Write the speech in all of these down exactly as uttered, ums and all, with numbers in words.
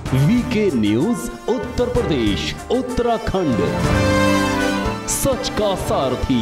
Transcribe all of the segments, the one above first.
VK news Uttar Pradesh Uttarakhand, सच का सारथी।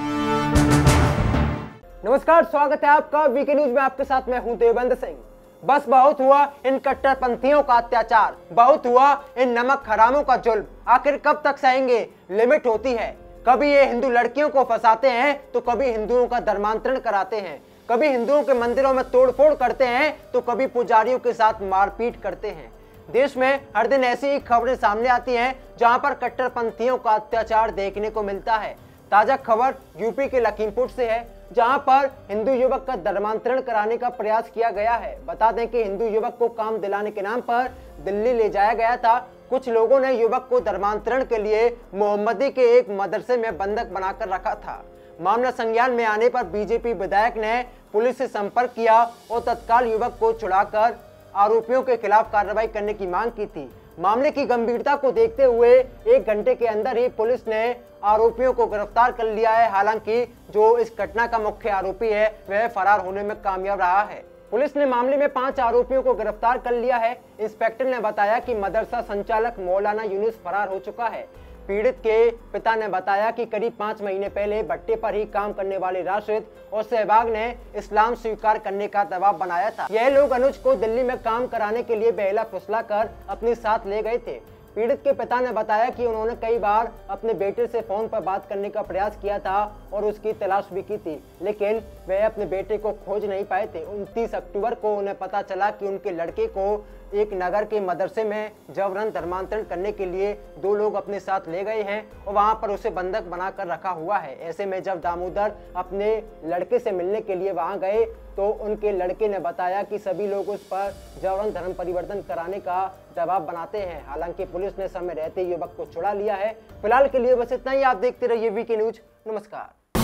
नमस्कार, स्वागत है आपका वीके न्यूज में। आपके साथ मैं हूं देवेंद्र सिंह। बस बहुत हुआ इन कट्टरपंथियों का अत्याचार, बहुत हुआ इन नमक हरामों का जुल्म। आखिर कब तक सहेंगे? लिमिट होती है। कभी ये हिंदू लड़कियों को फंसाते हैं तो कभी हिंदुओं का धर्मांतरण कराते हैं, कभी हिंदुओं के मंदिरों में तोड़फोड़ करते हैं तो कभी पुजारियों के साथ मारपीट करते हैं। देश में हर दिन ऐसी ही खबरें सामने आती हैं जहां पर कट्टरपंथियों का अत्याचार देखने को मिलता है। ताजा खबर यूपी के लखीमपुर से है, जहां पर हिंदू युवक का धर्मांतरण कराने का प्रयास किया गया है। बता दें कि हिंदू युवक को काम दिलाने के नाम पर दिल्ली ले जाया गया था। कुछ लोगों ने युवक को धर्मांतरण के लिए मोहम्मदी के एक मदरसे में बंधक बनाकर रखा था। मामला संज्ञान में आने पर बीजेपी विधायक ने पुलिस से संपर्क किया और तत्काल युवक को छुड़ाकर आरोपियों के खिलाफ कार्रवाई करने की मांग की थी। मामले की गंभीरता को देखते हुए एक घंटे के अंदर ही पुलिस ने आरोपियों को गिरफ्तार कर लिया है। हालांकि जो इस घटना का मुख्य आरोपी है वह फरार होने में कामयाब रहा है। पुलिस ने मामले में पांच आरोपियों को गिरफ्तार कर लिया है। इंस्पेक्टर ने बताया कि मदरसा संचालक मौलाना यूनुस फरार हो चुका है। पीड़ित के पिता ने बताया कि करीब पाँच महीने पहले भट्टे पर ही काम करने वाले राशिद और सहवाग ने इस्लाम स्वीकार करने का दबाव बनाया था। यह लोग अनुज को दिल्ली में काम कराने के लिए बहला फुसला कर अपने साथ ले गए थे। पीड़ित के पिता ने बताया कि उन्होंने कई बार अपने बेटे से फोन पर बात करने का प्रयास किया था और उसकी तलाश भी की थी, लेकिन वह अपने बेटे को खोज नहीं पाए थे। उनतीस अक्टूबर को उन्हें पता चला कि उनके लड़के को एक नगर के मदरसे में जबरन धर्मांतरण करने के लिए दो लोग अपने साथ ले गए हैं और वहां पर उसे बंधक बनाकर रखा हुआ है। ऐसे में जब दामोदर अपने लड़के से मिलने के लिए वहां गए तो उनके लड़के ने बताया कि सभी लोग उस पर जबरन धर्म परिवर्तन कराने का दबाव बनाते हैं। हालांकि पुलिस ने समय रहते युवक को छुड़ा लिया है। फिलहाल के लिए बस इतना ही। आप देखते रहिए वीके न्यूज। नमस्कार।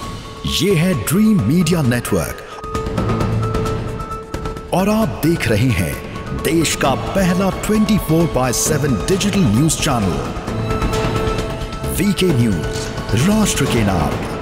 ये है ड्रीम मीडिया नेटवर्क और आप देख रहे हैं देश का पहला चौबीस बाय सात digital news channel VK news, राष्ट्र के नाम।